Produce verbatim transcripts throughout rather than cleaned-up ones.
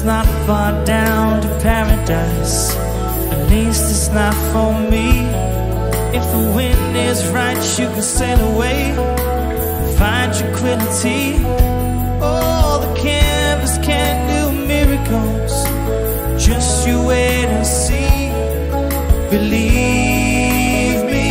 not far down to paradise. At least it's not for me. If the wind is right, you can sail away, find tranquility. Oh, the canvas can't do miracles. Just you wait and see. Believe me,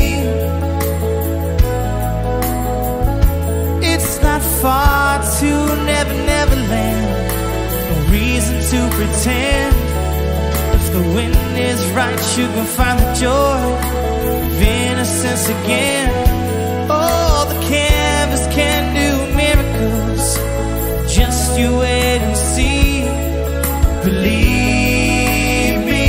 it's not far to Never Never Land. No reason to pretend. If the wind is right, you can find the joy of innocence again. Oh, the canvas can't do miracles. Just you wait and see. Believe me.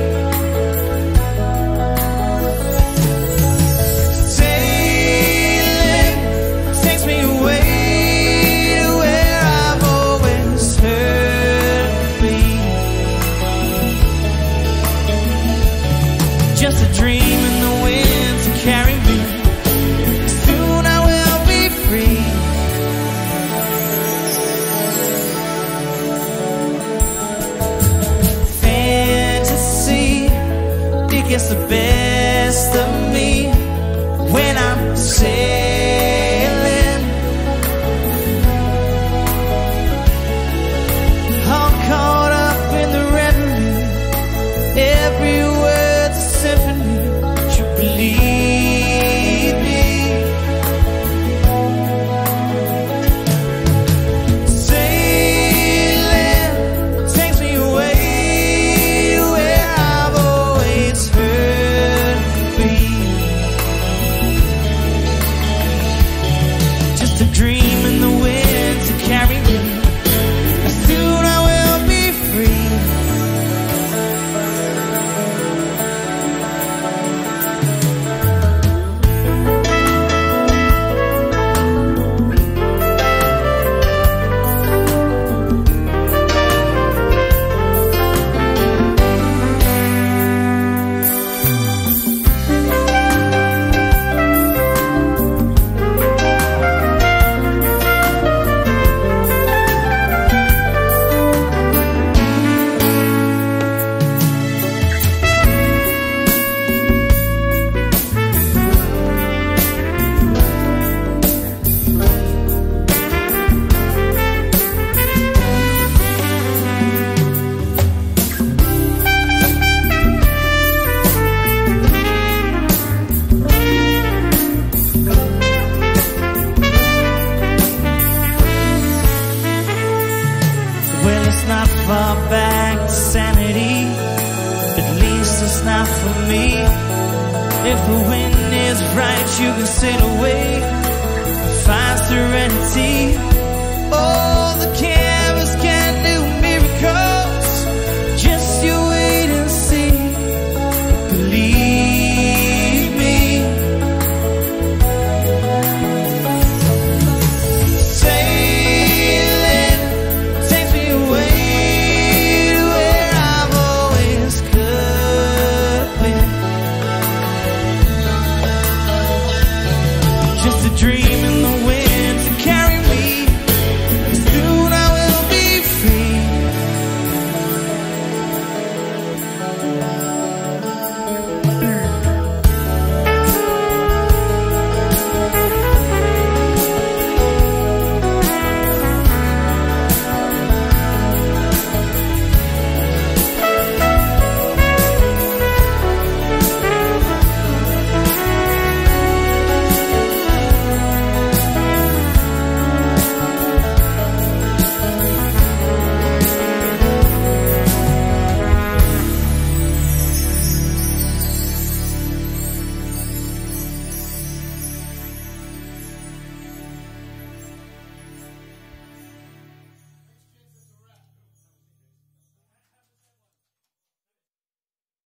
Sailing takes me away to where I've always heard to be. Just a dream in the wind to carry me. Soon I will be free. Fantasy, it gets the best of me when I'm sailing. All caught up in the reverie. Every word's a symphony. You believe me. Sailing takes me away to where I've always heard to be. Just a dream in the wind to carry me. Soon I will be free. Well, it's not far back to sanity. At least it's not for me. If the wind is right, you can sail away and find serenity. Oh, the canvas can't do miracles. Just you wait and see. Believe me. Sailing takes me away to where I've always could been. Just a dream